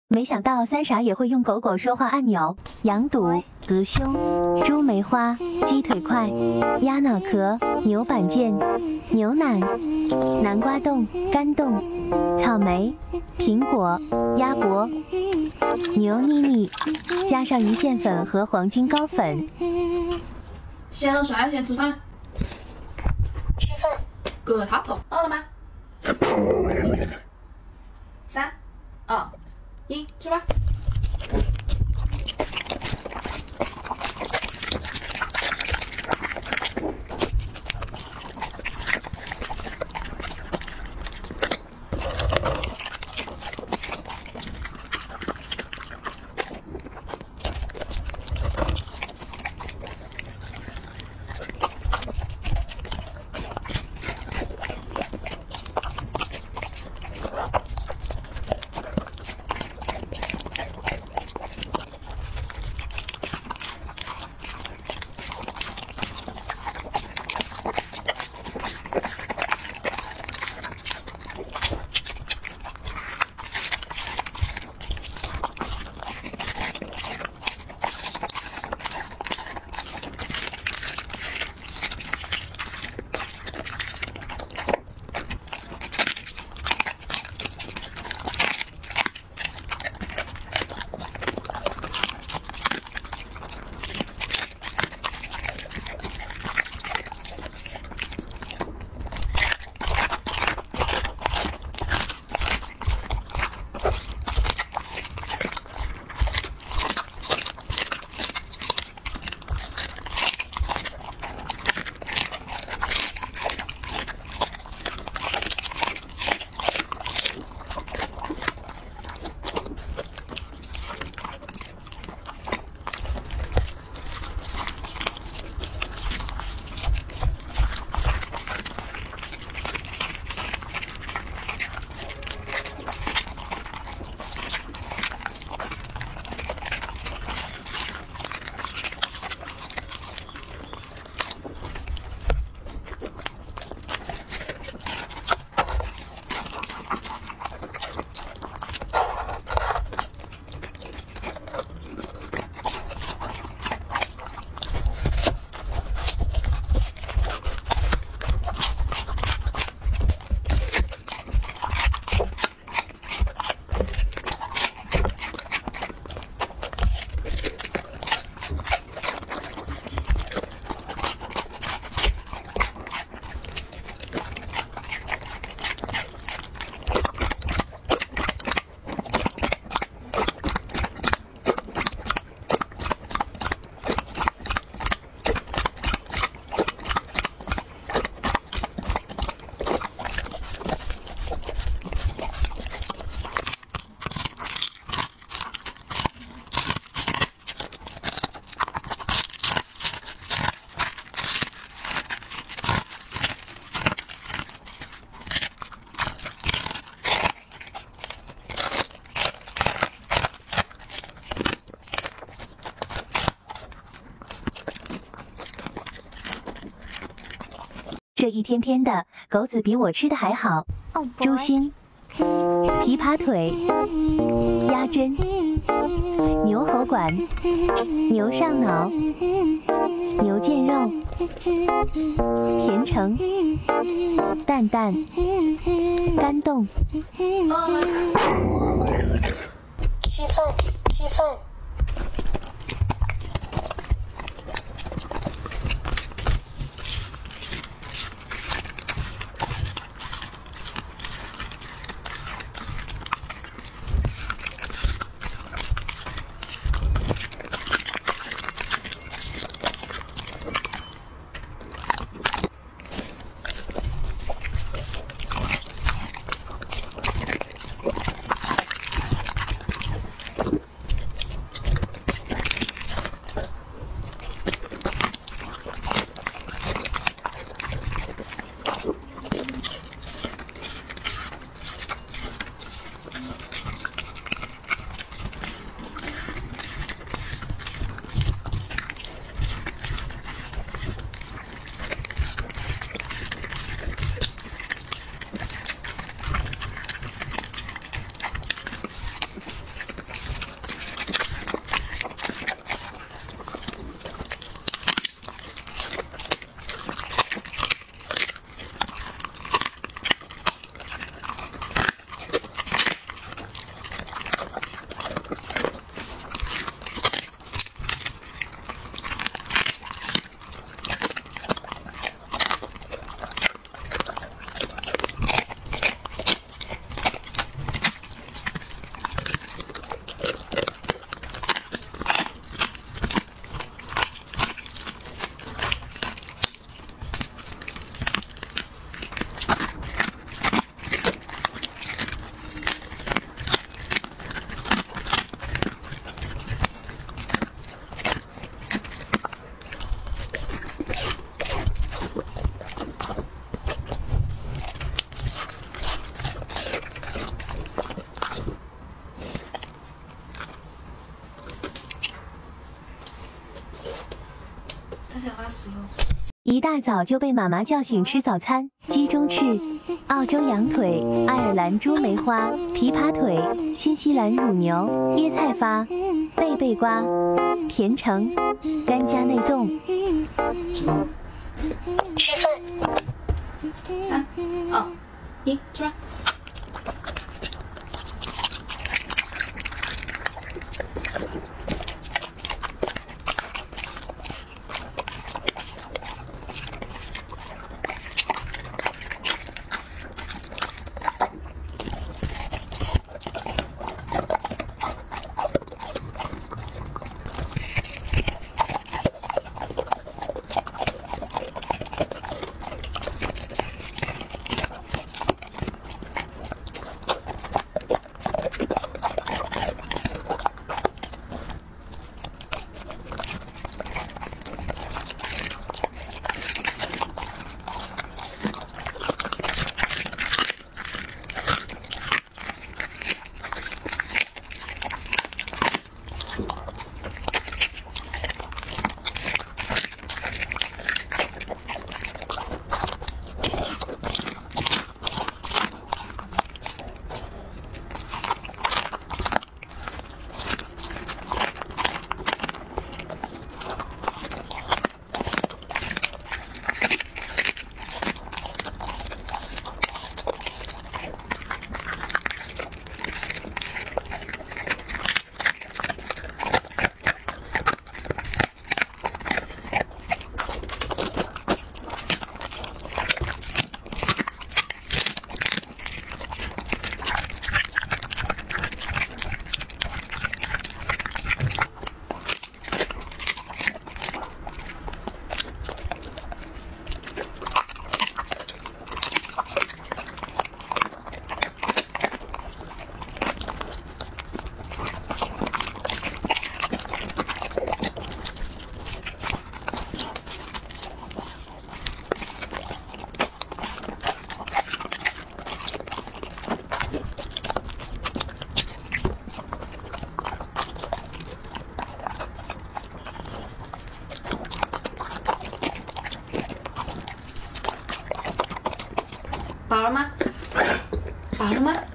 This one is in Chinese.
没想到三傻也会用狗狗说话按钮：羊肚、鹅胸、猪梅花、鸡腿块、鸭脑壳、牛板腱、牛腩、南瓜冻、干冻、草莓、苹果、鸭脖、牛妮妮，加上一线粉和黄金糕粉。 先喝水还是先吃饭？ 吃饭。 Good， 好，饿了吗？3、2、1，吃吧。 这一天天的，狗子比我吃的还好。猪心、琵琶腿、鸭胗、牛喉管、牛上脑、牛腱肉、甜橙、蛋蛋、干冻。 吃饭，吃饭。 时候。 一大早就被妈妈叫醒吃早餐，鸡中翅、澳洲羊腿、爱尔兰猪梅花、琵琶腿、新西兰乳牛、椰菜发、贝贝瓜、甜橙、干加内冻。 吃饭。 3、2、1，吃吧。饱了吗？饱了吗？